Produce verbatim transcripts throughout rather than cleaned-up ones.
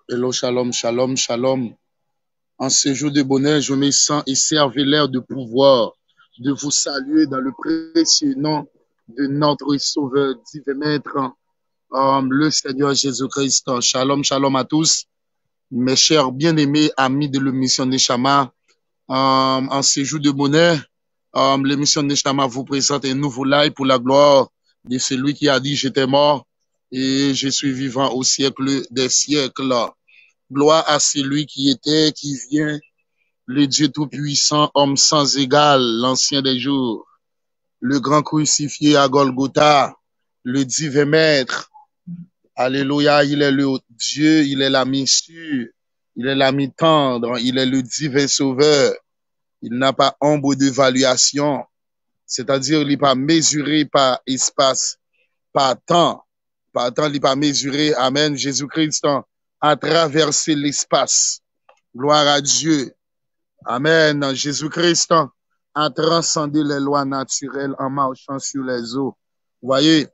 Hello, shalom, shalom, shalom. En ce jour de bonheur, je me sens et servi l'air de pouvoir de vous saluer dans le précieux nom de notre Sauveur, divin Maître, euh, le Seigneur Jésus-Christ. Shalom, shalom à tous, mes chers bien-aimés amis de l'émission Neshama. Euh, en ce jour de bonheur, euh, l'émission Neshama vous présente un nouveau live pour la gloire de celui qui a dit j'étais mort et je suis vivant au siècle des siècles. Gloire à celui qui était, qui vient, le Dieu tout-puissant, homme sans égal, l'ancien des jours, le grand crucifié à Golgotha, le divin maître. Alléluia, il est le Dieu, il est l'ami sûr, il est l'ami tendre, il est le divin sauveur. Il n'a pas ombre d'évaluation, c'est-à-dire il n'est pas mesuré par espace, par temps, par temps, il n'est pas mesuré. Amen. Jésus-Christ a traversé l'espace. Gloire à Dieu. Amen. Jésus-Christ a transcendé les lois naturelles en marchant sur les eaux. Vous voyez?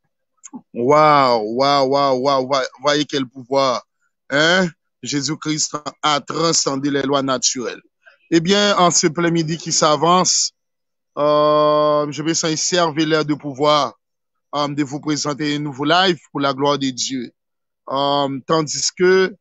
Waouh, waouh, waouh, waouh. Voyez quel pouvoir. Hein? Jésus-Christ a transcendé les lois naturelles. Eh bien, en ce plein midi qui s'avance, euh, je vais s'en servir l'air de pouvoir euh, de vous présenter un nouveau live pour la gloire de Dieu. Euh, tandis que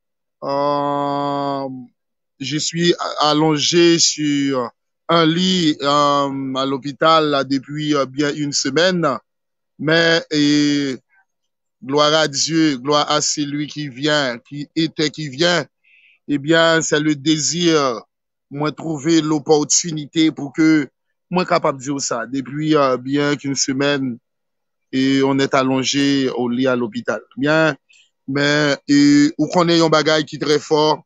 euh, je suis allongé sur un lit euh, à l'hôpital là, depuis euh, bien une semaine, mais et, gloire à Dieu, gloire à celui qui vient, qui était, qui vient, eh bien, c'est le désir, moi, trouver l'opportunité pour que moi capable de dire ça. Depuis euh, bien qu'une semaine, et on est allongé au lit à l'hôpital. Bien, mais et, ou qu'on ait un bagage qui est très fort,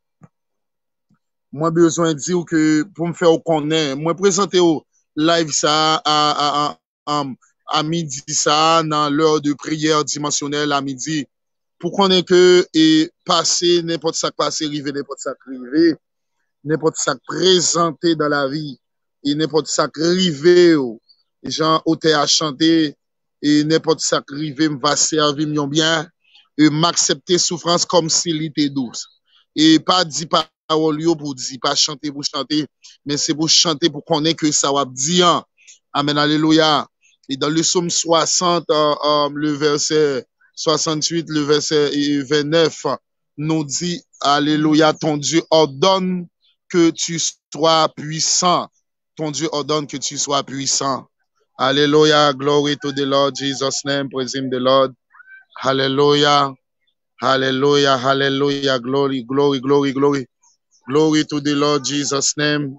moi besoin de dire que pour me faire connaître, moi présenter au live ça à, à, à, à, à midi ça, dans l'heure de prière dimensionnelle à midi, pour qu'on ait que et passer n'importe ça passer, arriver n'importe ça arriver, n'importe ça présenté dans la vie, et n'importe ça arriver, les gens au à chanter, et n'importe ça arriver, me va servir mieux bien, et m'accepter souffrance comme s'il était douce. Et pas dit parole pour dire, pas chanter pour chanter, mais c'est pour chanter pour qu'on ait que ça va dire. Amen, alléluia. Et dans le psaume soixante, euh, euh, le verset soixante-huit, le verset vingt-neuf, nous dit, alléluia, ton Dieu ordonne que tu sois puissant. Ton Dieu ordonne que tu sois puissant. Alléluia, glory to the Lord, Jesus' name, praise him the Lord. Hallelujah, hallelujah, hallelujah, glory, glory, glory, glory. Glory to the Lord, Jesus' name.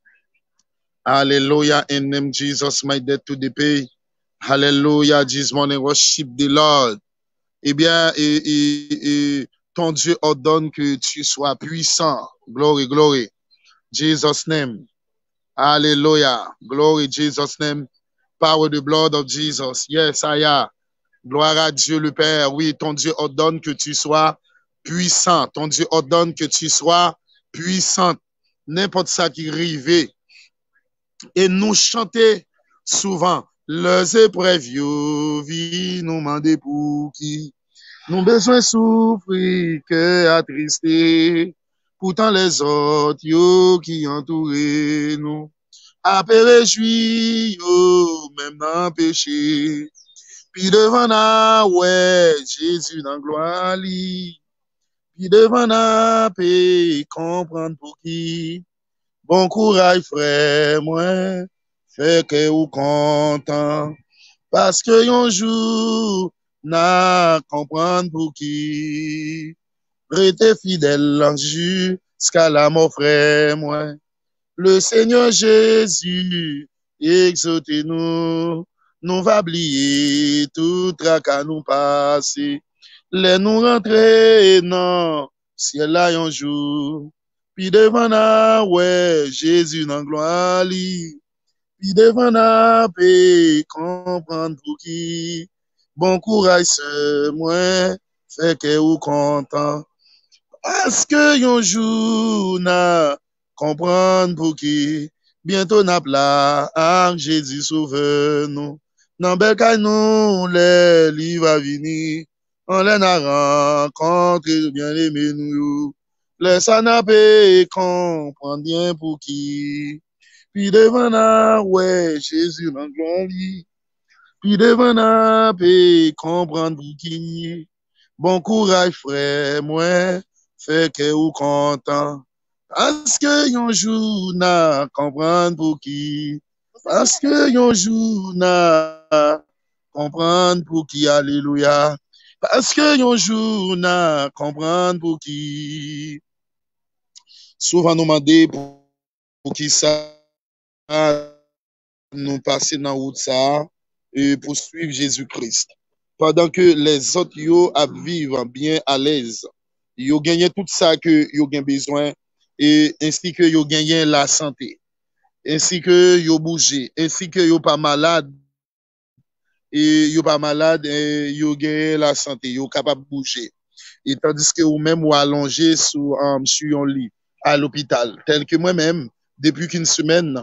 Hallelujah, in name Jesus, my debt to the pay. Hallelujah, this morning, worship the Lord. Eh bien, et, et, et, ton Dieu ordonne que tu sois puissant. Glory, glory. Jesus' name. Hallelujah. Glory, Jesus' name. Power the blood of Jesus. Yes, I am. Gloire à Dieu le Père. Oui, ton Dieu ordonne que tu sois puissant. Ton Dieu ordonne que tu sois puissant. N'importe ça qui arrive. Et nous chanter souvent. Les épreuves, vie nous mandent pour qui. Nous besoin souffrir, que attristé. Pourtant les autres, yo, qui entourent nous. Après réjoui, yo, même dans péché. Puis devant la, ouais, Jésus dans gloire, li. Puis devant la paix, comprendre pour qui. Bon courage, frère, moi, fait que ou content. Parce que yon jour, n'a comprendre pour qui. Restez fidèle jusqu'à la mort, frère, moi. Le Seigneur Jésus, exaucez-nous, nous va oublier tout tracas nous passer. Les nous rentrer, non, ciel là un jour. Puis devant la, ouais, Jésus dans gloire, li. Puis devant la paix, comprendre pour qui. Bon courage, c'est moi, fait que ou content. Parce que yon jour n'a comprendre pour qui. Bientôt n'a pla, ah, Jésus sauve nous. Nan bel kay nous, les li va venir. on les a rencontrés, bien aimés nous. Laisse à nappe, comprendre bien pour qui. Puis devant la, ouais, Jésus dans gloire. Puis devant la paix, comprendre pour qui. Bon courage, frère, moi, fait que vous content. Parce que yon jour n'a comprendre pour qui. Parce que yon jour n'a comprendre pour qui. Alléluia. Parce que yon jour n'a comprendre pour qui. Souvent nous demander pour, pour qui ça nous passer dans route ça et pour suivre Jésus-Christ. Pendant que les autres yo à vivre bien à l'aise, yo gagné tout ça que yo gen besoin et ainsi que yo gagné la santé, ainsi que yo bougé, ainsi que yo pas malade et yo pas malade et yo gagné la santé, yo capable de bouger. Et tandis que ou même ou allongé sur um, sur un lit à l'hôpital, tel que moi-même depuis qu'une semaine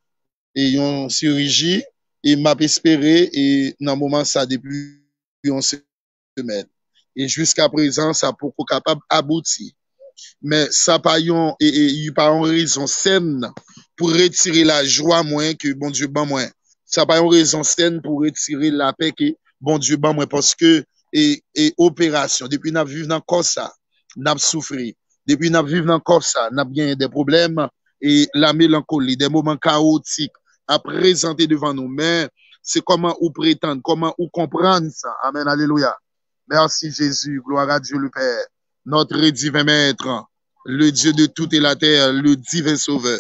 et une chirurgie et m'a espéré et dans le moment ça depuis une semaine et jusqu'à présent ça pour capable aboutir mais ça pas yon et il pas une raison saine pour retirer la joie moins que bon Dieu ban moins ça pas une raison saine pour retirer la paix que bon Dieu ban moins parce que et, et opération depuis n'a vivre dans corps ça n'a souffrir depuis n'a vivre dans corps ça n'a bien des problèmes et la mélancolie des moments chaotiques à présenter devant nous. Mais c'est comment ou prétendre, comment ou comprendre ça. Amen, alléluia. Merci Jésus, gloire à Dieu le Père, notre divin maître, le Dieu de toute la terre, le divin sauveur.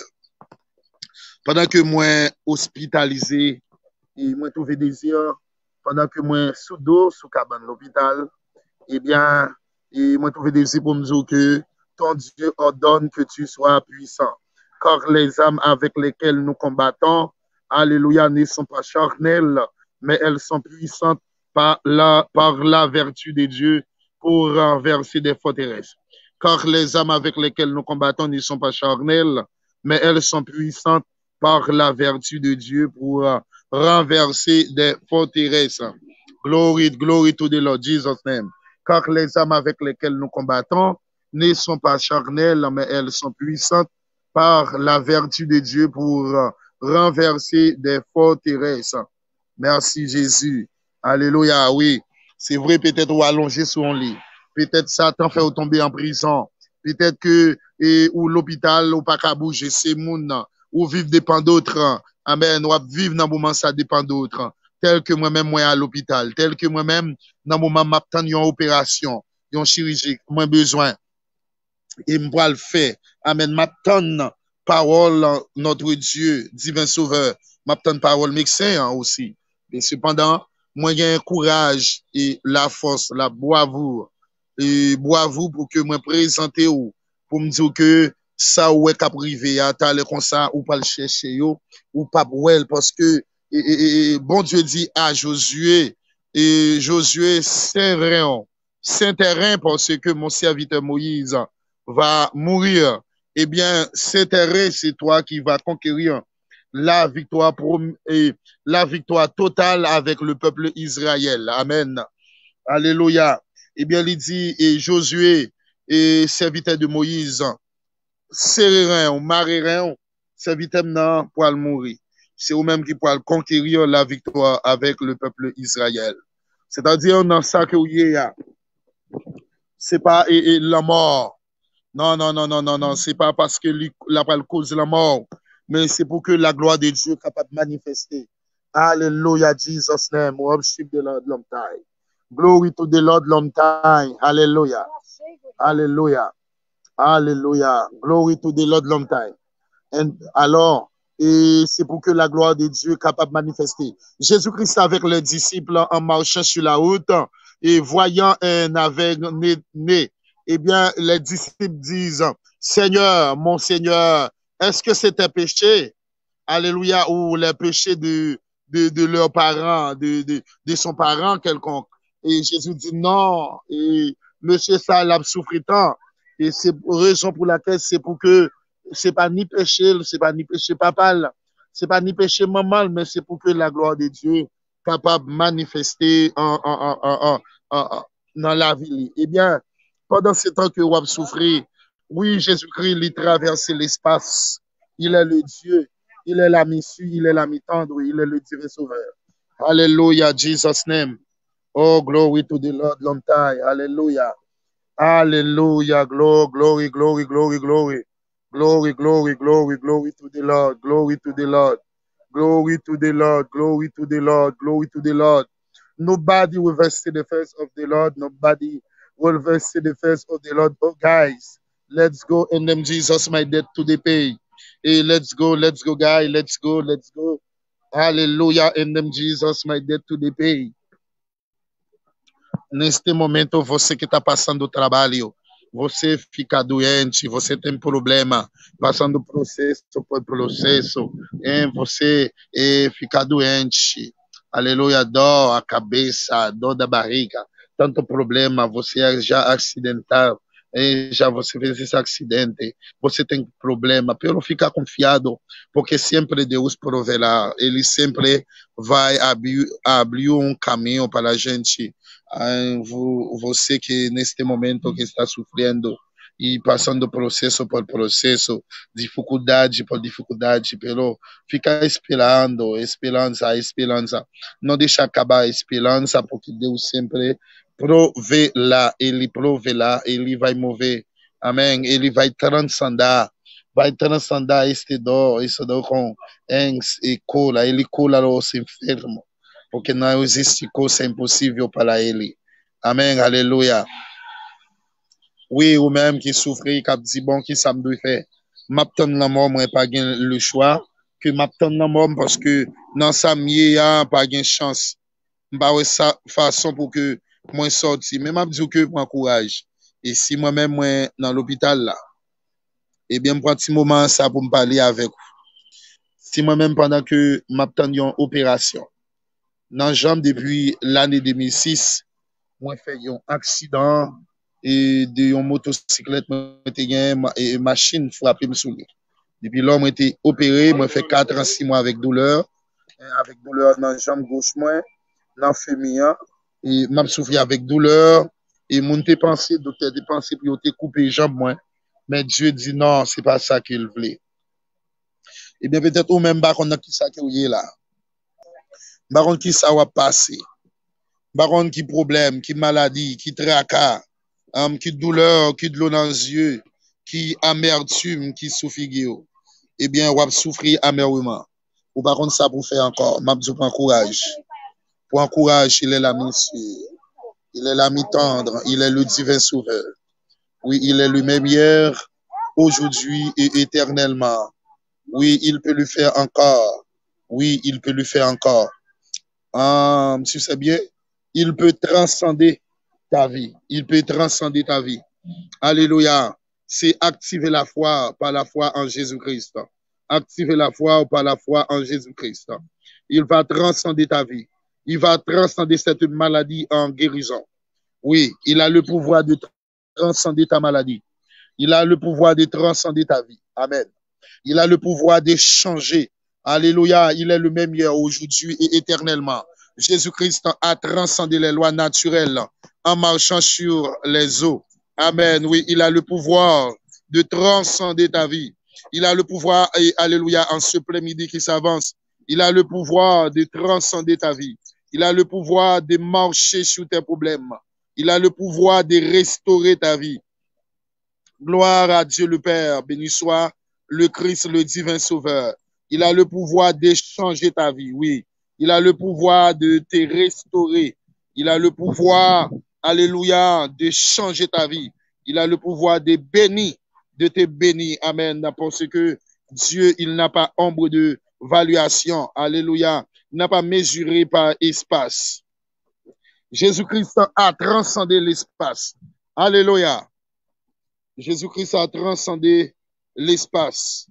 Pendant que moi hospitalisé, et moi trouvé désir, pendant que moi sous dos, sous cabane l'hôpital, eh bien, et moi trouvé désir pour me dire que ton Dieu ordonne que tu sois puissant. Car les âmes avec lesquelles nous combattons, alléluia, ne sont pas charnelles, mais elles sont puissantes par la, par la vertu de Dieu pour renverser des forteresses. Car les âmes avec lesquelles nous combattons ne sont pas charnelles, mais elles sont puissantes par la vertu de Dieu pour renverser des forteresses. Glory, glory to the Lord Jesus' name. Car les âmes avec lesquelles nous combattons ne sont pas charnelles, mais elles sont puissantes par la vertu de Dieu pour uh, renverser des forteresses. Merci Jésus. Alléluia, oui. C'est vrai, peut-être ou allongé sur un lit. Peut-être Satan fait ou tomber en prison. Peut-être que et, ou l'hôpital ou pas qu'à bouger, c'est moun. Ou vivre dépend d'autres. Amen. Ou vivre dans le moment ça dépend d'autres. Tel que moi-même, moi à l'hôpital. Tel que moi-même, dans le moment, m'attends une opération, une chirurgie, moi besoin. Et moi le faire. Amen. M'attends parole notre Dieu, divin sauveur. M'attends parole médecin hein, aussi. Et cependant, moi j'ai un courage et la force, la bravoure. Et bravoure pour que moi présente ou pour me dire que ça ou est qu'à privé, à t'aller comme ça ou pas le chercher yo ou pas well parce que et, et, et, bon Dieu dit à Josué et Josué saint rien saint terrain parce que mon serviteur Moïse va mourir. Eh bien, saint terrain c'est toi qui vas conquérir la victoire et la victoire totale avec le peuple Israël. Amen. Alléluia. Eh bien, il dit et Josué et serviteur de Moïse serrerin ou maririn serviteur nan pour le mourir. C'est eux-mêmes qui pourront conquérir la victoire avec le peuple Israël. C'est-à-dire dans ça que vous y a. C'est pas et, et la mort. Non, non, non, non, non, non. C'est pas parce que la cause la mort, mais c'est pour que la gloire de Dieu soit capable de manifester. Alléluia, Jesus name. Worship the Lord long time. Glory to the Lord long time. Hallelujah. Hallelujah. Hallelujah. Glory to the Lord long time. And alors, et c'est pour que la gloire de Dieu soit capable de manifester. Jésus-Christ avec les disciples en marchant sur la route et voyant un aveugle né, né eh bien, les disciples disent, Seigneur, mon Seigneur, est-ce que c'est un péché? Alléluia, ou les péchés de, de, de leurs parents, de, de, de son parent quelconque. Et Jésus dit non, et monsieur ça l'a souffert tant. Et c'est raison pour laquelle c'est pour que c'est pas ni péché, c'est pas ni péché papa, c'est pas ni péché maman, mais c'est pour que la gloire de Dieu capable de manifester en, en, en, en, en, en dans la vie. Eh bien, pendant ce temps que vous avez souffert, oui, Jésus-Christ, il traverse l'espace. Il est le Dieu, il est l'ami su, il est l'ami tendre, il est le Dieu sauveur. Hallelujah, Jesus' name. Oh, glory to the Lord, long time. Hallelujah. Hallelujah. Glory, glory, glory, glory, glory. Glory, glory, glory, glory to the Lord. Glory to the Lord. Glory to the Lord. Glory to the Lord. Glory to the Lord. Nobody will see the face of the Lord. Nobody will see the face of the Lord. Oh, guys, let's go. And then Jesus, my debt to the pay. Hey, let's go. Let's go, guys. Let's go. Let's go. Hallelujah. And then Jesus, my debt to the pay. Neste momento, você que está passando o trabalho, você fica doente, você tem problema, passando processo por processo, hein? Você eh, fica doente. Aleluia, dor a cabeça, dor da barriga, tanto problema, você é já acidental, eh, já você fez esse acidente, você tem problema, pelo ficar confiado, porque sempre Deus proverá, Ele sempre vai abrir, abrir um caminho para a gente. Você que neste momento que está sofrendo e passando processo por processo, dificuldade por dificuldade, pelo fica esperando, esperança, esperança. Não deixa acabar a esperança, porque Deus sempre provê lá, Ele provê lá, Ele vai mover. Amém? Ele vai transcender, vai transcender este dor, este dor com e cura, Ele cura os enfermos. Porque não existe coisa impossível para ele. Amen, alléluia. Oui, ou même qui souffre, qui dit bon, qui ça me doit faire. M'attend la mort, moi, pas le choix. Que m'attend la mort parce que dans sa mieux, pas de chance. Bah, ouais, ça, façon pour que moi sorti. Mais m'a dit que prends courage. Et si moi-même, moi, dans l'hôpital là, eh bien, prends un petit moment ça pour me parler avec vous. Si moi-même, pendant que m'attend une opération, dans jambe depuis l'année deux mille six, moi fait un accident et de une motocyclette, moi et machine frappé me sous. Depuis là, moi été opéré, moi fait quatre ans, six mois avec douleur, avec douleur dans jambe gauche moi, dans féminin et m'a souffert avec douleur et mon té pensé docteur té pensé pour te couper jambe moi, mais Dieu dit non, c'est pas ça qu'il voulait. Et bien peut-être ou même pas qu'on a qui ça qui est là. Baron qui ça va passer. Baron qui problème, qui maladie, qui tracas, um, qui douleur, qui de l'eau dans les yeux, qui amertume, qui souffre. Eh bien, on va souffrir amèrement. Ou par contre, ça pour faire encore. Mabdou prend courage. Pour encourager, il est l'ami sûr. Il est l'ami tendre. Il est le divin sauveur. Oui, il est le même hier, aujourd'hui et éternellement. Oui, il peut le faire encore. Oui, il peut le faire encore. Um, tu sais bien, il peut transcender ta vie. Il peut transcender ta vie. Alléluia. C'est activer la foi par la foi en Jésus-Christ. Activer la foi par la foi en Jésus-Christ. Il va transcender ta vie. Il va transcender cette maladie en guérison. Oui, il a le pouvoir de transcender ta maladie. Il a le pouvoir de transcender ta vie. Amen. Il a le pouvoir de changer. Alléluia. Il est le même hier, aujourd'hui et éternellement. Jésus-Christ a transcendé les lois naturelles en marchant sur les eaux. Amen. Oui, il a le pouvoir de transcender ta vie. Il a le pouvoir, et alléluia, en ce plein-midi qui s'avance. Il a le pouvoir de transcender ta vie. Il a le pouvoir de marcher sur tes problèmes. Il a le pouvoir de restaurer ta vie. Gloire à Dieu le Père. Béni soit le Christ, le divin sauveur. Il a le pouvoir de changer ta vie. Oui. Il a le pouvoir de te restaurer. Il a le pouvoir, alléluia, de changer ta vie. Il a le pouvoir de bénir, de te bénir. Amen. Parce que Dieu, il n'a pas ombre de valuation. Alléluia. Il n'a pas mesuré par espace. Jésus-Christ a transcendé l'espace. Alléluia. Jésus-Christ a transcendé l'espace.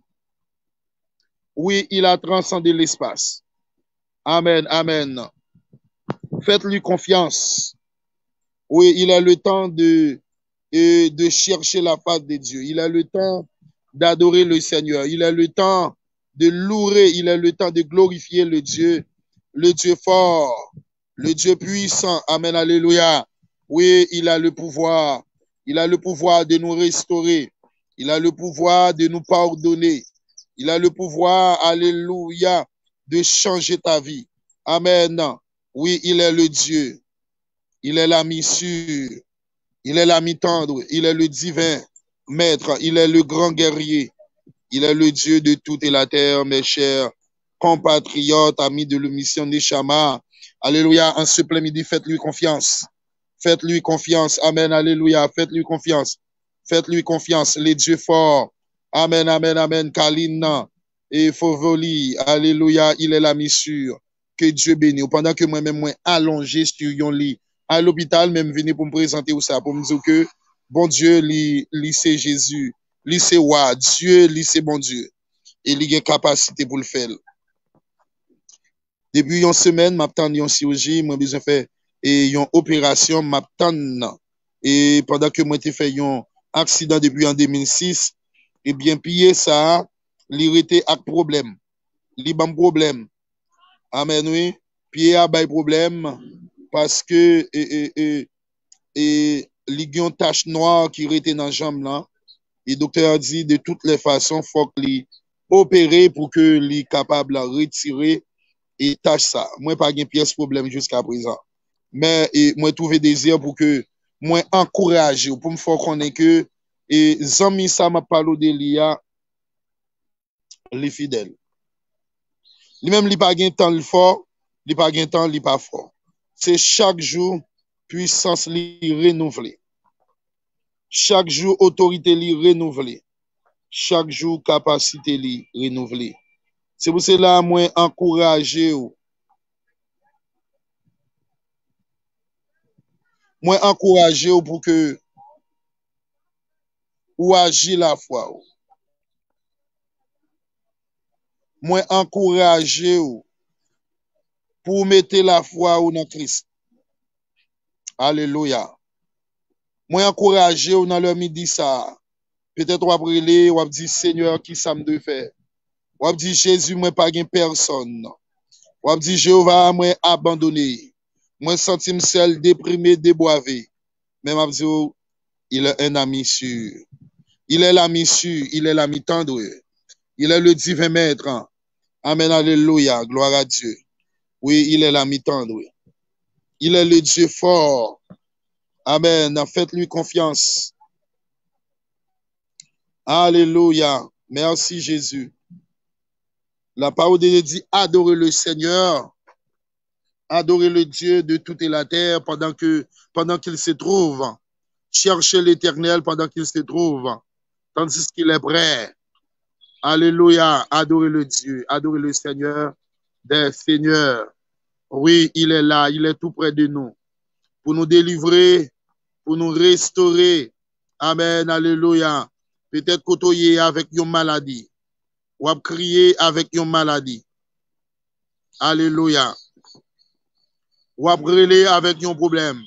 Oui, il a transcendé l'espace. Amen, amen. Faites-lui confiance. Oui, il a le temps de, de, de chercher la face de Dieu. Il a le temps d'adorer le Seigneur. Il a le temps de louer. Il a le temps de glorifier le Dieu, le Dieu fort, le Dieu puissant. Amen, alléluia. Oui, il a le pouvoir. Il a le pouvoir de nous restaurer. Il a le pouvoir de nous pardonner. Il a le pouvoir, alléluia, de changer ta vie. Amen. Oui, il est le Dieu. Il est l'ami sûr. Il est l'ami tendre. Il est le divin maître. Il est le grand guerrier. Il est le Dieu de toute la terre, mes chers compatriotes, amis de l'émission Neshama. Alléluia. En ce plein midi, faites-lui confiance. Faites-lui confiance. Amen. Alléluia. Faites-lui confiance. Faites-lui confiance. Les dieux forts. Amen. Amen. Amen. Kalina et Fovoli. Alléluia. Il est l'ami sûr. Que Dieu bénisse. Pendant que moi-même, moi, allongé sur yon lit à l'hôpital, même venu pour me présenter ou ça, pour me dire que bon Dieu, lui, lui c'est Jésus. Lui c'est wa. Dieu, lui c'est bon Dieu. Et il a une capacité pour le faire. Depuis une semaine, m'attends une chirurgie, moi besoin faire et une opération m'attend. Et pendant que moi t'ai fait un accident depuis en deux mille six, et bien pillé ça, il était avec problème. Il ban problème. Amen oui. Pied a bay problème parce que et et et et il y a une tache noire qui était dans la jambe là. Et le docteur a dit de toutes les façons faut qu'il opérer pour que il capable de retirer et tâche ça. Moi, pas de pièce problème jusqu'à présent. Mais et, moi, trouver désir pour que moi encourager, pour me faire connaître que et zami ça m'a parlé de l'I A, les fidèles. Lui-même, il pas de temps le fort, il pas de temps, il pas fort. C'est chaque jour puissance li renouvelée. Chaque jour autorité li renouvelée. Chaque jour capacité li renouvelée. C'est pour cela moi encourager ou moi encourager ou pour que ou agir la foi. Ou. Moi encourager ou pour mettre la foi ou dans Christ. Alléluia. Moi encourager ou dans le midi ça. Peut-être ou après ou dit Seigneur qui ça me de faire. Ou dit Jésus moi pas gain personne. Ou dit Jéhovah moi abandonné. Moi senti me seul déprimé déboivé. Mais m'a dit il est un ami sûr. Il est l'ami sûr, il est l'ami tendre. Il est le divin maître. Amen, alléluia, gloire à Dieu. Oui, il est l'ami tendre. Il est le Dieu fort. Amen, faites-lui confiance. Alléluia, merci Jésus. La parole de Dieu dit, adorez le Seigneur, adorez le Dieu de toute la terre pendant que pendant qu'il se trouve. Cherchez l'Éternel pendant qu'il se trouve, tandis qu'il est prêt. Alléluia, adorez le Dieu, adorez le Seigneur des Seigneurs. Oui, il est là, il est tout près de nous pour nous délivrer, pour nous restaurer. Amen, alléluia. Peut-être côtoyer avec une maladie, ou à crier avec une maladie. Alléluia. Ou à brûler avec un problème.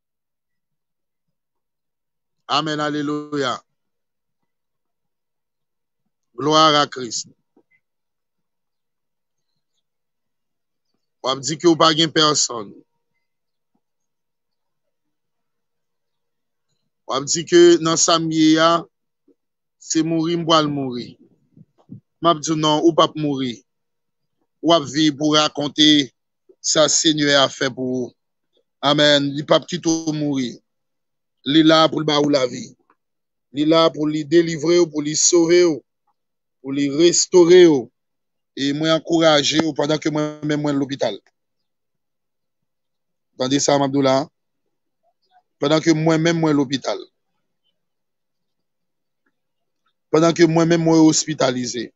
Amen, alléluia. Gloire à Christ. Ou à dire que vous n'avez pas personne. Ou à dire que dans sa miya, c'est mourir, moi le mourir. M'a dit non, ou pas mourir. Ou à vivre pour raconter ça Seigneur a fait pour vous. Amen. Il pas petit tout mourir. Il est là pour le la vie. Il est là pour lui délivrer, pour lui sauver, pour lui restaurer. Et moi encourager pendant que moi-même moi l'hôpital. Entendez ça, Abdullah? Pendant que moi-même moi l'hôpital. Pendant que moi-même moi hospitalisé.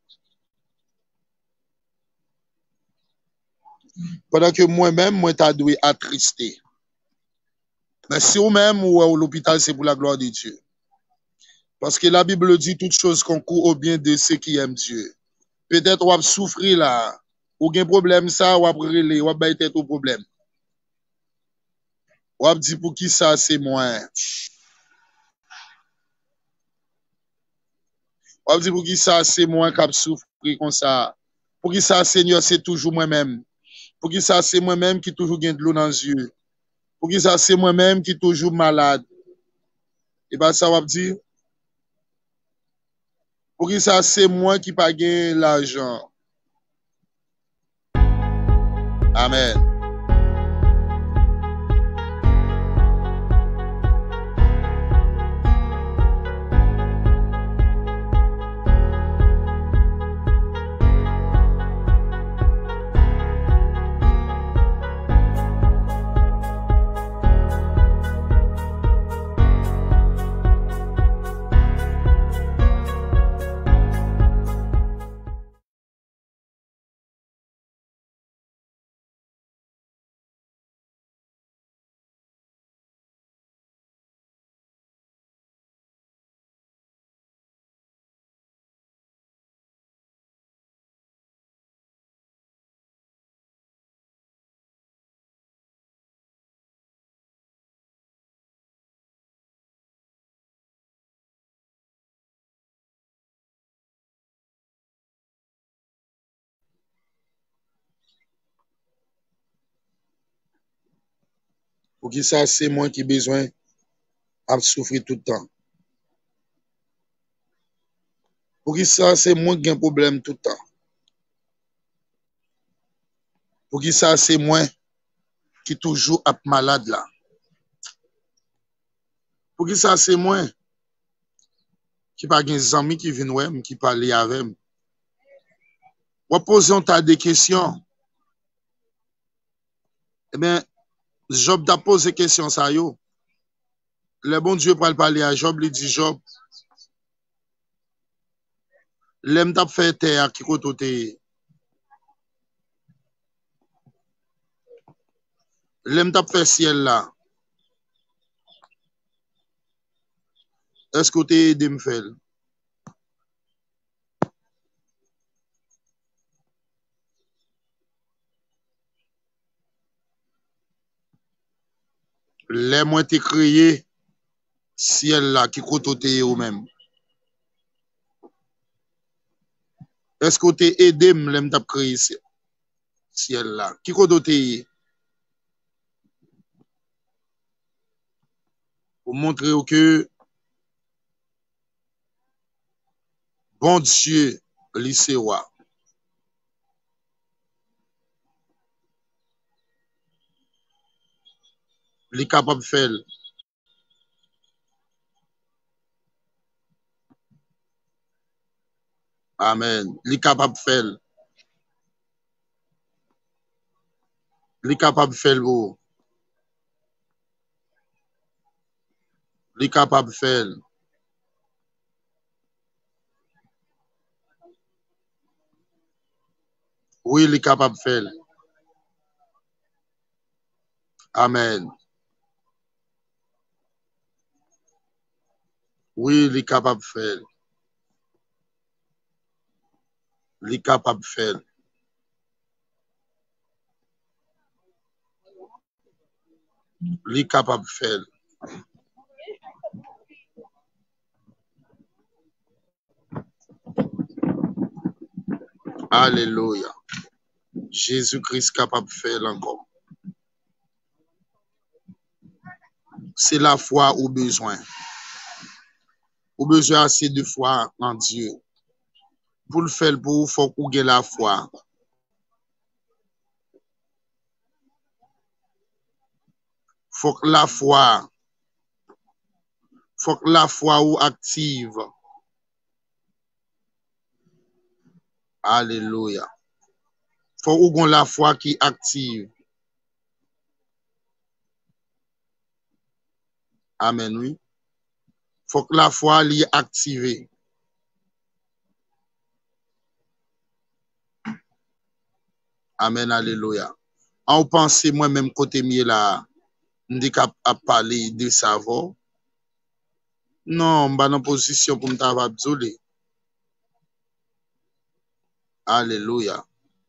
Pendant que moi-même moi t'a doué attristé. Mais si vous-même ou à l'hôpital, c'est pour la gloire de Dieu. Parce que la Bible dit toutes choses concourent au bien de ceux qui aiment Dieu. Peut-être ou souffrir là, ou un problème ça, ou relé, ou ba tête au problème. Ou dit pour qui ça c'est moi. Ou dit pour qui ça c'est moi qui souffrir comme ça. Pour qui ça Seigneur c'est toujours moi-même. Pour qui ça c'est moi-même qui toujours gagne de l'eau dans les yeux. Pour qui ça, c'est moi-même qui toujours malade. Et bien, ça va dire. Pour qui ça, c'est moi qui pas gagné l'argent. Amen. Pour qui ça, c'est moi qui besoin de souffrir tout le temps. Pour qui ça, c'est moi qui ai un problème tout le temps. Pour qui ça, c'est moi qui toujours ap malade là. Pour qui ça, c'est moi qui pas des amis qui viennent ouais, qui parler avec moi. Ou posons ta des questions. Eh bien, Job t'a posé question ça yo. Le bon Dieu pour parler à Job, lui dit Job, l'aime t'a fait terre qui côté. L'aime t'a fait ciel là. Est-ce que tu es aidé me faire? Les moi t'ai créé ciel là qui côté ou même. Est-ce que tu es aidé me l'aime t'a créé ciel là qui côté? Pour montrer que bon Dieu, lycée wa. Li capable de faire. Amen. Li capable de faire. Li capable de faire vous. Li capable de faire. Oui, li capable de faire. Amen. Oui, li capable de faire. Li capable de faire. Li capable de faire. Alléluia. Jésus-Christ capable de faire encore. C'est la foi au besoin. Au besoin assez de foi en Dieu. Pour le faire pour vous, il faut que vous ayez la foi. Faut que la foi, faut que la foi ou active. Alléluia. Faut que vous ayez la foi qui active. Amen, oui. Faut que la foi l'y active. Amen, alléluia. En pensez moi-même côté mieux là, m'di k'ap a parler de savoir. Non, m'ba dans position pour m'tava bzolé. Alléluia.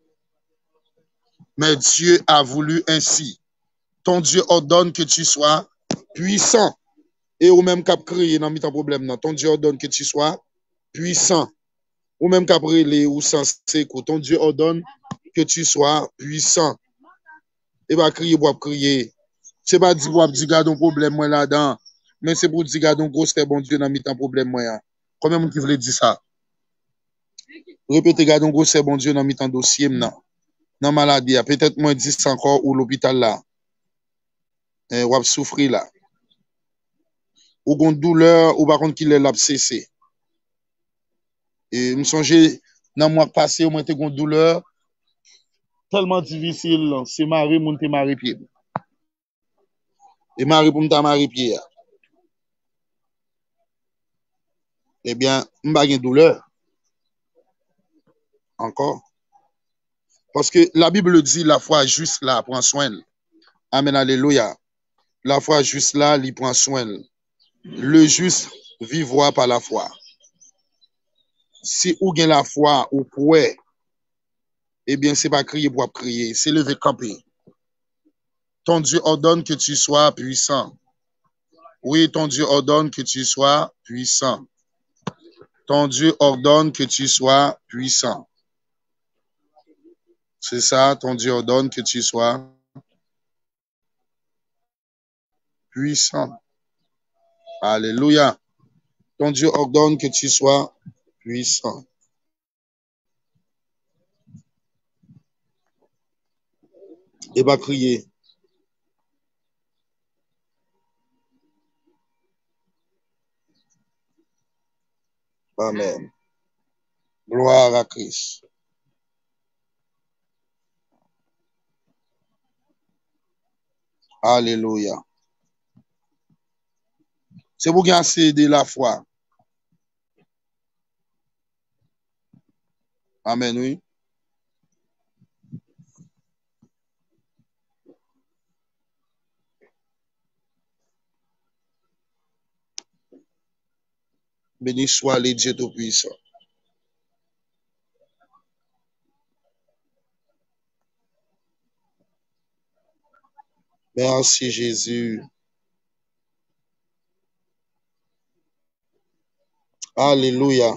Mais Dieu a voulu ainsi. Ton Dieu ordonne que tu sois puissant. Et ou même cap créé dans ton problème non. Ton Dieu ordonne que tu sois puissant. Ou même cap relé ou sensé que ton Dieu ordonne que tu sois puissant. Et va crier pour crier. C'est pas dire pour dire garde un problème moi là-dedans, mais c'est pour dire garde un gros frère bon Dieu dans mi-temps problème moi. Combien de monde qui voulait dire ça? Répétez garde un gros frère bon Dieu dans mi-temps dossier non. Dans maladie, peut-être moins dix encore ou l'hôpital là. Eh, ou a souffrir là. Ou gon douleur ou par contre qu'il est l'a cessé. Et me songer dans mois passé au moins te gon douleur tellement difficile, c'est marrer moun te marrer pied. Et marrer pour m'ta marrer pied. Eh bien, m'pa gen douleur encore. Parce que la Bible dit la foi juste là prend soin. Amen, alléluia. La foi juste là, il prend soin. Le juste vivra par la foi. Si ou gen la foi ou pouet, eh bien, c'est pas crier pour crier, c'est lever camper. Ton Dieu ordonne que tu sois puissant. Oui, ton Dieu ordonne que tu sois puissant. Ton Dieu ordonne que tu sois puissant. C'est ça, ton Dieu ordonne que tu sois puissant. Alléluia. Ton Dieu ordonne que tu sois puissant. Et va crier. Amen. Gloire à Christ. Alléluia. C'est pour qu'il y ait de la foi. Amen, oui. Béni soit le Dieu Tout-Puissant. Merci Jésus. Alléluia.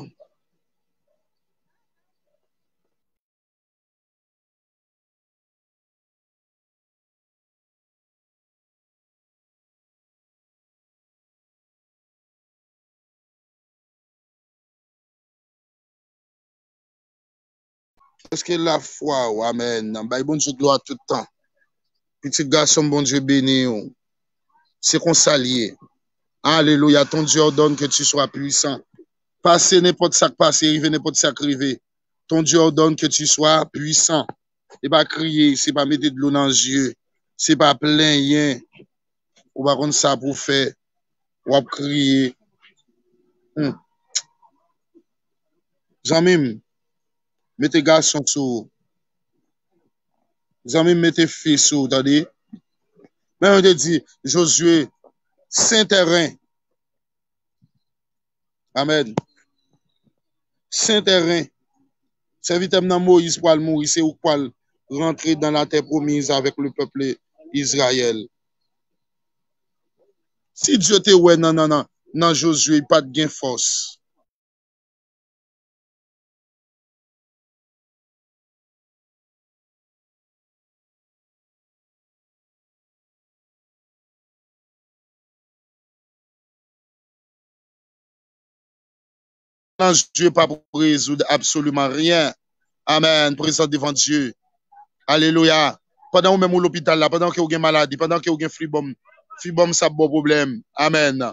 Est-ce que la foi, oh, amen. Bah, bon Dieu gloire tout le temps. Petit garçon, bon Dieu béni. Oh. C'est qu'on s'allie. Alléluia. Ton Dieu ordonne que tu sois puissant. Passer n'importe ça qui passe, arriver n'importe ça qui arrive. Ton Dieu ordonne que tu sois puissant. C'est pas crier, c'est pas mettre de l'eau dans les yeux. C'est pas plaindre. Ou pas contre ça pour faire. Ou pas crier. Hum. Zamim, mettez garçon sous. Zamim, mettez fils sous. Attendez. Mais on te dit, Josué, Saint-Terrain. Amen. Saint-Terrain. Serviteur dans Moïse pour mourir, c'est ou pour rentrer dans la terre promise avec le peuple Israël. Si Dieu te ouais, non, non, non, non, Josué, pas de gain force. Non, Dieu pas pour résoudre absolument rien. Amen. Présent devant Dieu. Alléluia. Pendant que vous même l'hôpital là, pendant que vous avez maladie, pendant que vous avez fribom, fribom, ça bon problème. Amen.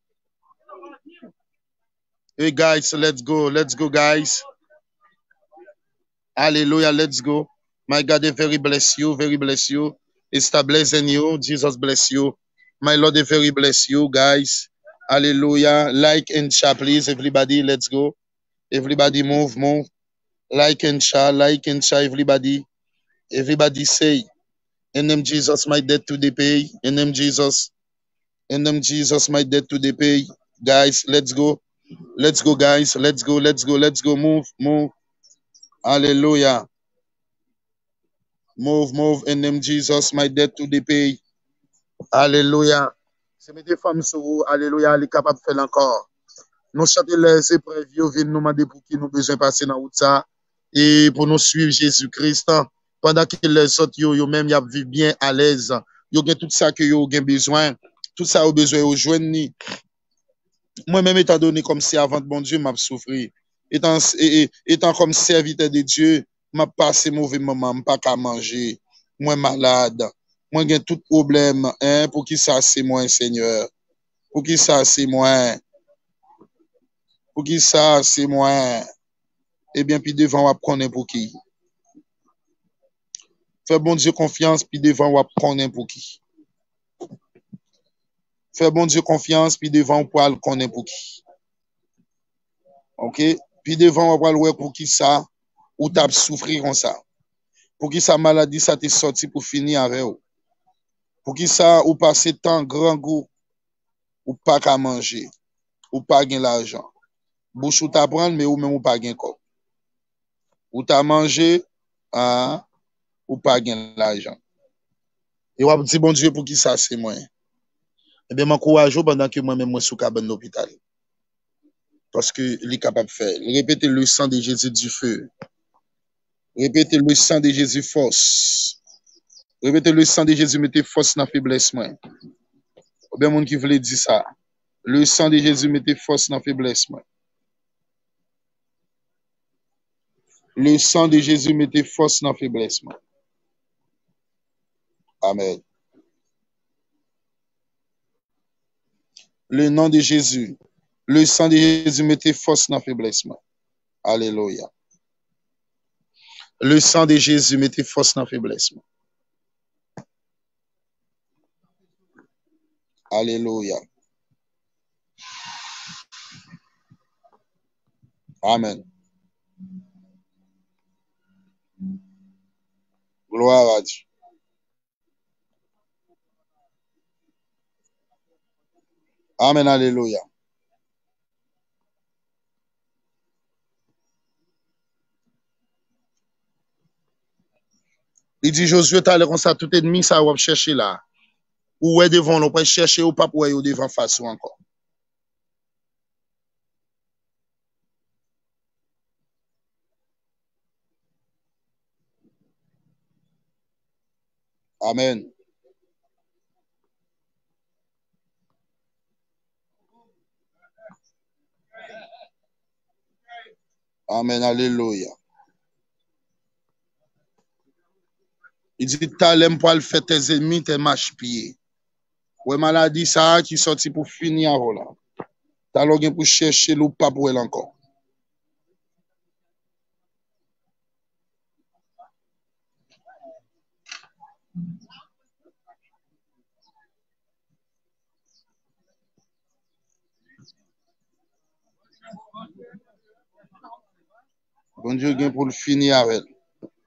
Hey guys, let's go. Let's go, guys. Hallelujah. Let's go. My God, they very bless you. Very bless you. It's blessing you. Jesus bless you. My Lord, they very bless you, guys. Hallelujah. Like and share, please. Everybody, let's go. Everybody move, move. Like and share, like and share, everybody. Everybody say, in name Jesus, my debt to the pay. In name Jesus. In name Jesus, my debt to the pay. Guys, let's go. Let's go, guys. Let's go, let's go, let's go. Move, move. Hallelujah. Move, move. In name Jesus, my debt to the pay. Alléluia. C'est mes deux femmes sur vous. Alléluia. Elle est capable de faire encore. Nous chantons les épreuves, nous venons nous demander pour qui nous besoin passer dans route ça. Et pour nous suivre Jésus-Christ. Pendant que les autres, yo, yo même, y a vu bien à l'aise. Yo gen tout ça que yo gen besoin, tout ça yo besoin yo joindre ni. Moi-même étant donné comme servant de bon Dieu, m'a souffri. Étant, et- et- étant comme serviteur de Dieu, m'a passé mauvais moment, m'a pas qu'à manger. Moi malade. Moi gen tout problème, hein, pour qui ça c'est moi, Seigneur. Pour qui ça c'est moi. Pour qui ça c'est moi. Eh bien, puis devant, on prendre pour qui. Fais bon Dieu confiance, puis devant, on prendre pour qui. Fais bon Dieu confiance, puis devant, on pourra le connaître pour qui. OK? Puis devant, on va le voir pour qui ça, ou t'as souffrir comme ça. Pour qui sa maladie, ça t'est sorti pour finir avec vous. Pour qui ça, ou passer tant grand goût, ou pas qu'à manger, ou pas gagner l'argent. Bouche ou t'as prendre, mais ou même ou pas gagner quoi. Ou t'as mangé, hein, ou pas gagner l'argent. Et on dit bon Dieu pour qui ça, c'est moi. Eh bien, m'encourage pendant que moi-même, moi, sous cabane d'hôpital. Parce que est capable de faire. Répétez le sang de Jésus du feu. Répétez le sang de Jésus force. Répétez le sang de Jésus mettez force dans la faiblesse. Moi. Ou bien, monde qui voulait dire ça. Le sang de Jésus mettez force dans la faiblesse. Moi. Le sang de Jésus mettez force dans la faiblesse. Moi. Amen. Le nom de Jésus. Le sang de Jésus mettez force dans la faiblesse. Moi. Alléluia. Le sang de Jésus mettez force dans la faiblesse. Moi. Alléluia. Amen. Gloire à Dieu. Amen. Alléluia. Il dit Josué, t'as l'air comme ça, tout ennemi, ça va chercher là. Ou est devant, on peut chercher ou pas pour être devant face ou encore. Amen. Amen. Alléluia. Il dit, t'as l'aime pour le faire tes ennemis, tes marche-pieds. Ouais, maladie, ça qui sorti pour finir là. T'as l'organe pour chercher ou pas pour elle encore. Bon Dieu, gain pour le finir avec elle.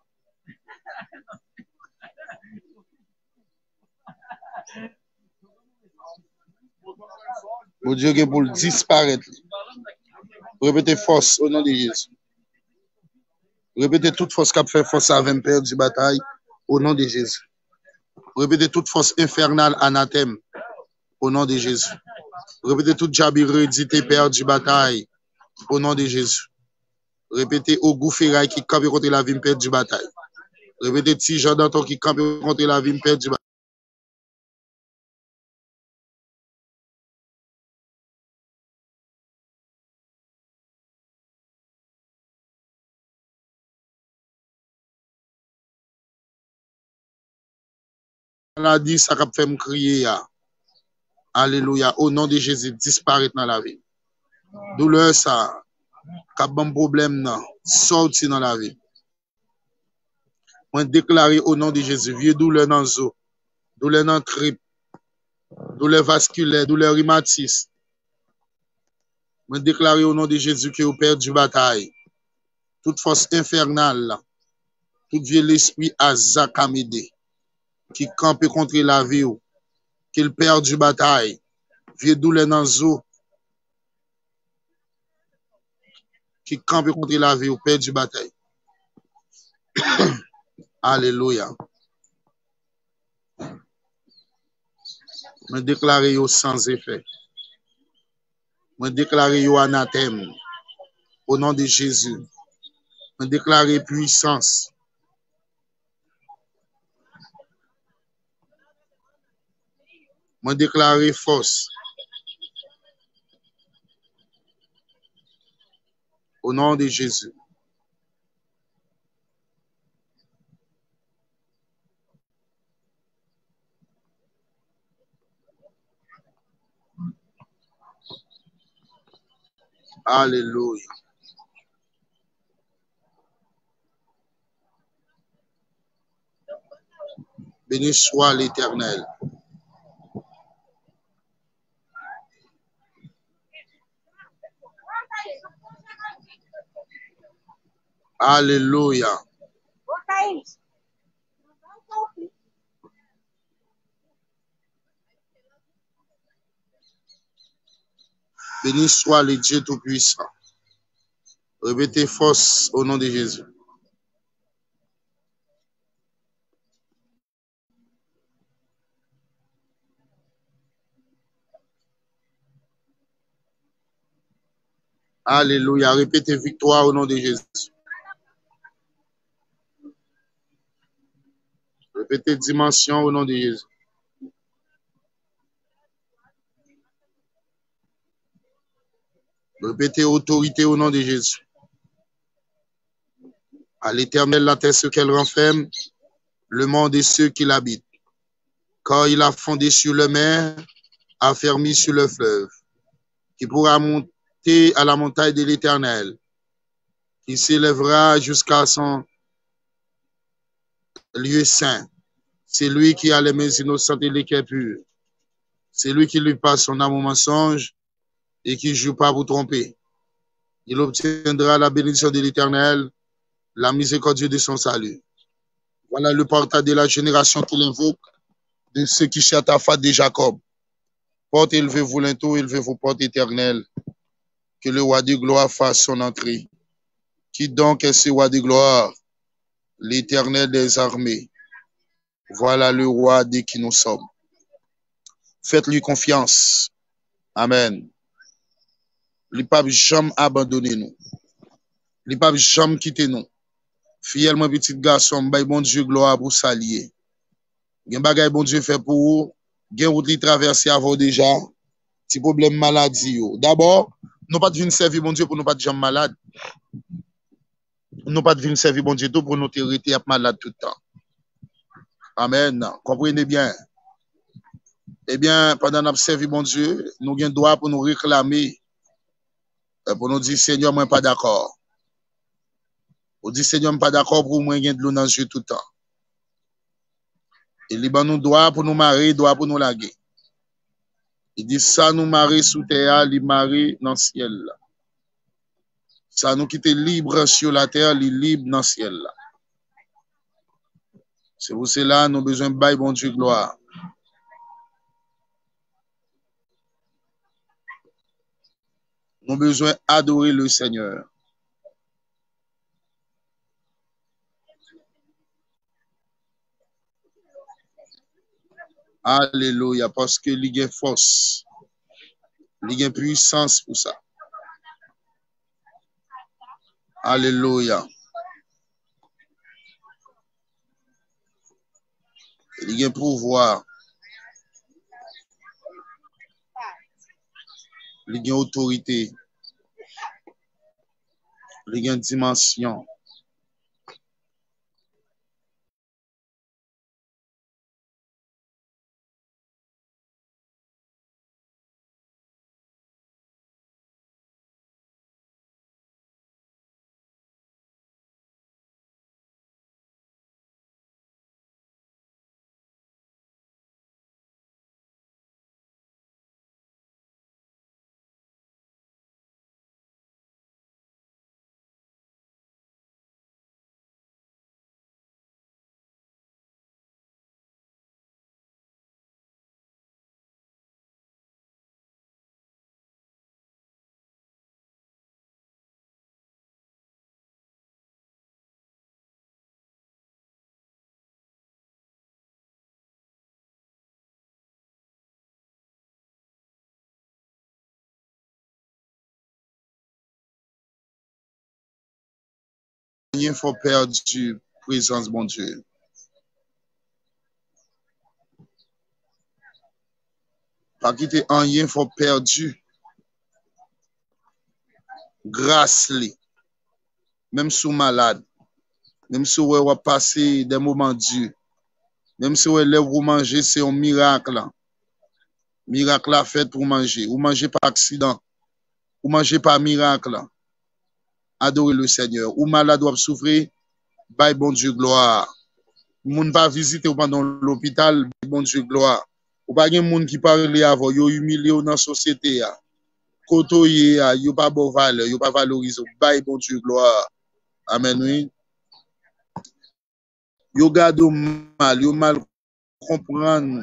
Bon Dieu, gain pour le disparaître. Répétez force au nom de Jésus. Répétez toute force qui a fait force à vingt perdre du bataille au nom de Jésus. Répétez toute force infernale anathème au nom de Jésus. Répétez toute diable hérédité perdu bataille au nom de Jésus. Répétez au goufférail qui campe contre la vie perdue bataille. Répétez petit Jean Danton qui campe contre la vie perdue bataille. Maladie, ça cap fait me crier. Alléluia. Au nom de Jésus, disparaître dans la vie. Douleur, ça, cap bon problème, non. Sorti dans la vie. Moi, déclarer au nom de Jésus, vieux douleur dans le zoo, douleur dans le trip, douleur vasculaire, douleur rhumatisme. Moi, déclarer au nom de Jésus que vous perdez bataille. Toute force infernale, tout vieux l'esprit Azakamede, qui campe contre la vie, qu'il perd du bataille, vieux douleur dans le zoo, qui campe contre la vie, ou perd du bataille. Alléluia. Je déclare yo sans effet. Je déclare yo anathème. Au nom de Jésus. Je déclare puissance. me déclarer force. Au nom de Jésus. Alléluia. Béni soit l'Éternel. Alléluia. Béni soit le Dieu Tout-Puissant. Répétez force au nom de Jésus. Alléluia. Répétez victoire au nom de Jésus. Répétez dimension au nom de Jésus. Répétez autorité au nom de Jésus. À l'Éternel, la terre, ce qu'elle renferme, le monde et ceux qui l'habitent. Car il a fondé sur le mer, affermi sur le fleuve, qui pourra monter à la montagne de l'Éternel, qui s'élèvera jusqu'à son lieu saint. C'est lui qui a les mains innocentes et les cœurs purs. C'est lui qui lui passe son âme au mensonge et qui ne joue pas pour tromper. Il obtiendra la bénédiction de l'Éternel, la miséricorde de son salut. Voilà le portail de la génération qu'il invoque, de ceux qui cherchent ta face de Jacob. Porte élevez-vous l'into, élevez-vous porte éternelle. Que le roi de gloire fasse son entrée. Qui donc est ce roi de gloire? L'Éternel des armées. Voilà le roi de qui nous sommes. Faites-lui confiance. Amen. Le pape jamais abandonné nous. Le pape jamais quitté nous. Fidèlement petit garçon, bay bon Dieu gloire pour s'allier. Gen bagay bon Dieu fait pour vous. Gen route li traverser avant déjà. Ti problème maladie yo. D'abord, nous pas venir servir bon Dieu pour nous pas jamais malade. Nous pas venir servir bon Dieu tout pour nous rester malade tout le temps. Amen. Comprenez bien. Eh bien, pendant nous servir bon Dieu, nous avons droit pour nous réclamer, pour nous dire Seigneur, moi pas d'accord. Pour dire Seigneur, moi pas d'accord pour moi gagner de l'eau dans le jeu tout le temps. Et les nous droit pour nous marier, droit pour nous laguer. Il dit ça nous marier sous terre, les marier dans le ciel. Ça nous quitte libre sur la terre, les libre dans le ciel. C'est pour cela nous avons besoin de bailler bon Dieu gloire. Nous avons besoin d'adorer le Seigneur. Alléluia, parce que il y a force, il y a puissance pour ça. Alléluia. Il y a pouvoir. Il y a autorité. Il y a dimension. Il faut perdre du présence, bon Dieu. Pas quitter rien, faut perdu. Grâce li. Même si vous malade. Même si vous avez passé des moments durs. Même si vous avez vous manger, c'est un miracle. Miracle a fait pour manger. Vous mangez par accident. Vous mangez par miracle. Adorez le Seigneur. Ou malade ou souffrir, bye bon Dieu gloire. Moun pas visiter pendant l'hôpital, bye bon Dieu gloire. Ou pas gen moun qui parle avant, yo humilié dans la société ya. Koto ye ya, yo pas bon valeur, yo pas valoriser, bye bon Dieu gloire. Amen oui. Yo gade mal, yo mal comprendre.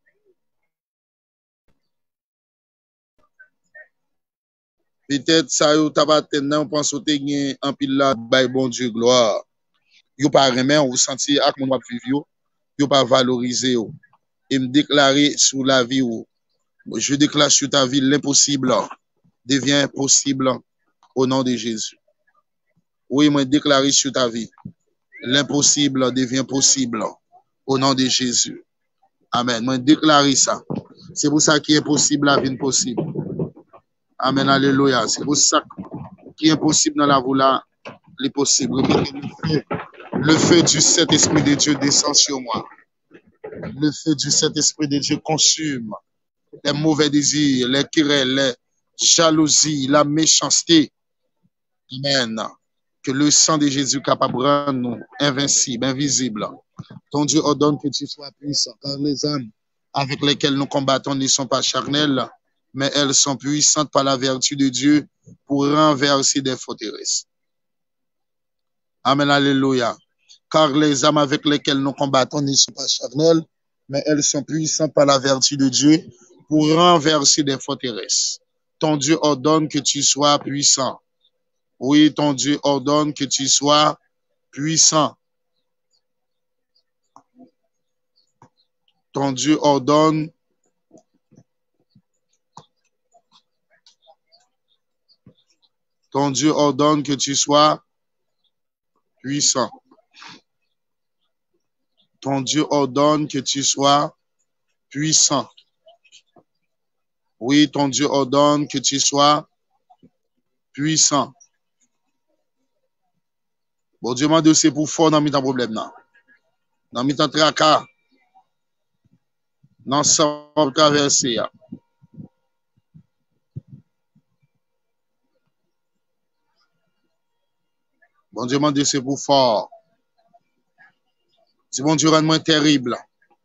Peut-être ça yo t'a pas tellement pense ou te gen en pile là, bye bon Dieu gloire. Yo pas remen ou senti ak moun wap viv yo, yo pas valoriser yo. Et me déclarer sur la vie ou je déclare sur ta vie l'impossible devient possible au nom de Jésus. Oui, moi déclarer sur ta vie l'impossible devient possible au nom de Jésus. Amen. Moi déclarer ça. C'est pour ça qu'il est possible la vie possible. Amen. Alléluia. C'est pour ça qui est impossible dans la vie là, les possibles. Le feu, le feu du Saint-Esprit de Dieu descend sur moi. Le feu du Saint-Esprit de Dieu consume les mauvais désirs, les querelles, les jalousies, la méchanceté. Amen. Que le sang de Jésus capable de rendre nous invincibles, invisibles. Ton Dieu ordonne que tu sois puissant, car les âmes avec lesquelles nous combattons ne sont pas charnelles, mais elles sont puissantes par la vertu de Dieu pour renverser des forteresses. Amen, alléluia. Car les âmes avec lesquelles nous combattons ne sont pas charnelles, mais elles sont puissantes par la vertu de Dieu pour renverser des forteresses. Ton Dieu ordonne que tu sois puissant. Oui, ton Dieu ordonne que tu sois puissant. Ton Dieu ordonne Ton Dieu ordonne que tu sois puissant. Ton Dieu ordonne que tu sois puissant. Oui, ton Dieu ordonne que tu sois puissant. Bon Dieu m'a dit c'est pour fort dans mes problème là. Dans mes tracas. Dans ça traverser. Bon Dieu m'a dit c'est pour fort. Dis bon Dieu rends-moi terrible.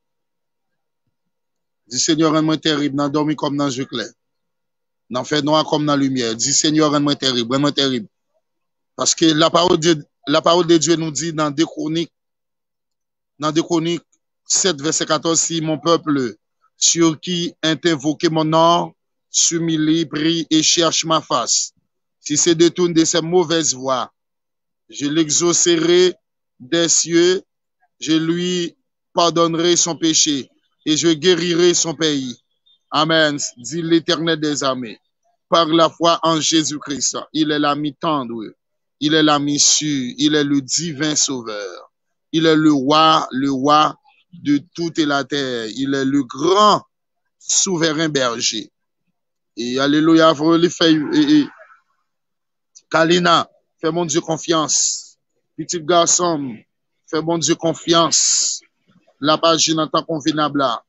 Dis Seigneur rends-moi terrible, dans dormi comme dans jeu clair. Dans fait noir comme dans lumière. Dis Seigneur rends-moi terrible, rends-moi terrible. Parce que la parole de la parole de Dieu nous dit dans deux Chroniques dans deux Chroniques sept verset quatorze, si mon peuple sur qui est invoqué mon nom s'humilie, prie et cherche ma face. Si se détourne de ses mauvaises voies, je l'exaucerai des cieux, je lui pardonnerai son péché et je guérirai son pays. Amen, dit l'Éternel des armées. Par la foi en Jésus-Christ, il est l'ami tendre, il est l'ami sûr, il est le divin sauveur. Il est le roi, le roi de toute la terre. Il est le grand souverain berger. Et alléluia, vous le faites. Et, et, Kalina, fais mon Dieu confiance. Petit garçon, fais mon Dieu confiance. La page n'a pas convenable là.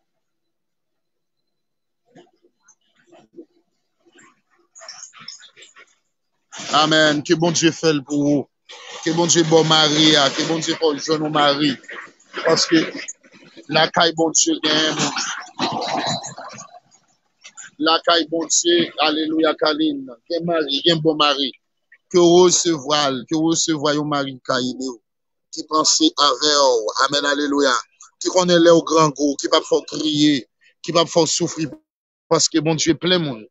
Amen. Que bon Dieu fait pour vous. Que bon Dieu bon mari. Que bon Dieu pour jeune mari. Parce que la caille bon Dieu gagne. La caille bon Dieu, alléluia, Kaline. Quel mari, quel bon mari. Que recevoir, que recevoir un mari caille, qui pense avec vous. Amen, alléluia. Qui connaît les grands goûts, qui va pas crier, qui va pas souffrir. Parce que bon Dieu est plein monde.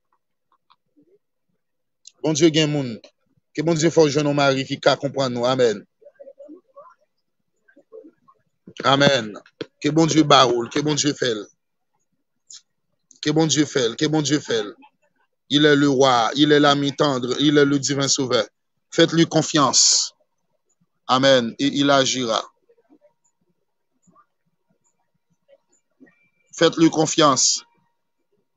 Bon Dieu gagne monde. Que bon Dieu faut jeune mari qui peut comprendre nous. Amen. Amen. Que bon Dieu baroule, que bon Dieu fait. Que bon Dieu fait, que bon Dieu fait. Il est le roi, il est l'ami tendre, il est le divin sauveur. Faites-lui confiance. Amen. Et il agira. Faites-lui confiance.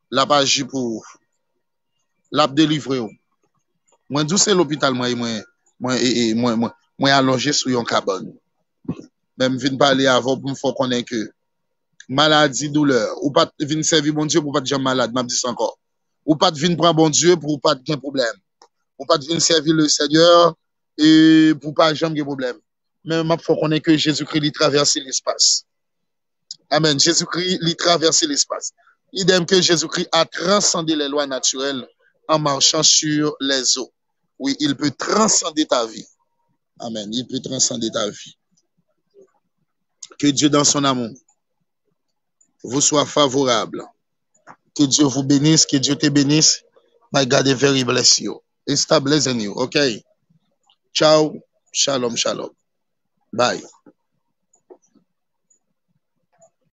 La pas agi pour la délivrer. Moi d'où c'est l'hôpital moi moi moi et moi moi moi allongé sur une cabane. Même vinn parler avant pour me faire connaître que maladie douleur ou pas vinn servir bon Dieu pour pas de gens malade, m'a dit ça encore. Ou pas vinn prendre bon Dieu pour pas de problème. Ou pas vinn servir le Seigneur et pour pas jamais de problème. Mais m'a faut connaître que Jésus-Christ il traverse l'espace. Amen. Jésus-Christ il traverse l'espace. Idem que Jésus-Christ a transcendé les lois naturelles en marchant sur les eaux. Oui, il peut transcender ta vie. Amen. Il peut transcender ta vie. Que Dieu dans son amour vous soit favorable. Que Dieu vous bénisse, que Dieu te bénisse. My God is very bless you. He stop blessing you. Okay. Ciao. Shalom, shalom. Bye.